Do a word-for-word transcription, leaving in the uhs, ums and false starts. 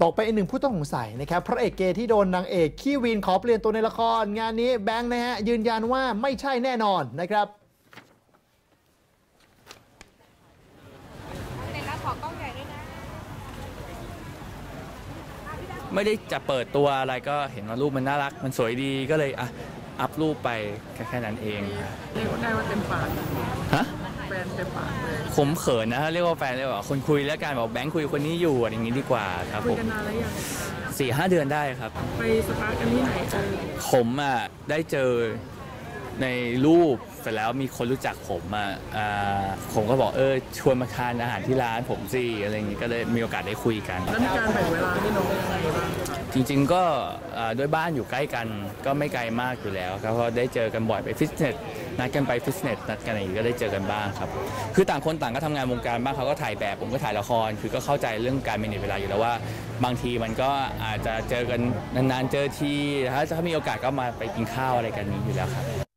ตกไปอีกหนึ่งผู้ต้องสงสัยนะครับพระเอกเกย์ที่โดนนางเอกขี้วีนขอเปลี่ยนตัวในละครงานนี้แบงค์นะฮะยืนยันว่าไม่ใช่แน่นอนนะครับไม่ได้จะเปิดตัวอะไรก็เห็นว่ารูปมันน่ารักมันสวยดีก็เลยอ่ะอัพรูปไปแค่แค่นั้นเองเรียกได้ว่าเต็มปากฮะแฟนเต็มปากเลยผมเขินนะเรียกว่าแฟนเลยว่าคนคุยแล้วกันบอกแบงค์คุยคนนี้อยู่อย่างนี้ดีกว่าครับผมคุยกันนานแล้วยังสี่ห้าเดือนได้ครับไปสปาร์กันที่ไหนเจอผมอ่ะได้เจอในรูปเสร็จแล้วมีคนรู้จักผมอ่ะผมก็บอกเออชวนมาทานอาหารที่ร้านผมสิอะไรอย่างนี้ก็เลยมีโอกาสได้คุยกันแล้วมีการแบ่งเวลาให้น้องยังไงบ้างจริงๆก็ด้วยบ้านอยู่ใกล้กันก็ไม่ไกลมากอยู่แล้วครับเพราะได้เจอกันบ่อยไปฟิตเนสนัดกันไปฟิตเนสนัดกันอะไรก็ได้เจอกันบ้างครับคือต่างคนต่างก็ทำงานวงการบ้างเขาก็ถ่ายแบบผมก็ถ่ายละครคือก็เข้าใจเรื่องการมีเวลาอยู่แล้วว่าบางทีมันก็อาจจะเจอกันนานๆเจอทีถ้าถ้ามีโอกาสก็มาไปกินข้าวอะไรกันนี้อยู่แล้วครับ